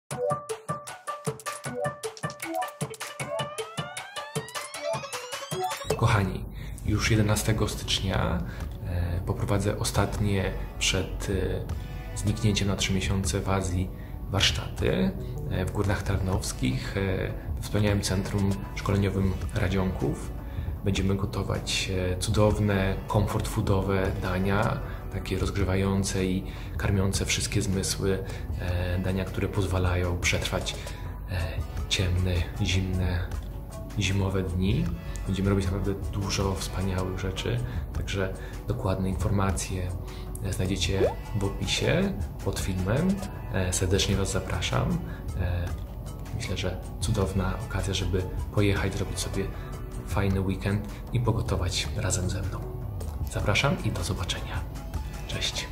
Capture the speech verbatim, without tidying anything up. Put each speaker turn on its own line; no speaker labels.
Kochani, już jedenastego stycznia e, poprowadzę ostatnie przed e, zniknięciem na trzy miesiące w Azji warsztaty e, w Górach Tarnowskich, e, w wspaniałym centrum szkoleniowym Radzionków. Będziemy gotować e, cudowne, comfort foodowe dania, takie rozgrzewające i karmiące wszystkie zmysły, e, dania, które pozwalają przetrwać e, ciemne, zimne, zimowe dni. Będziemy robić naprawdę dużo wspaniałych rzeczy, także dokładne informacje znajdziecie w opisie pod filmem. Serdecznie Was zapraszam. Myślę, że cudowna okazja, żeby pojechać, zrobić sobie fajny weekend i pogotować razem ze mną. Zapraszam i do zobaczenia. Cześć!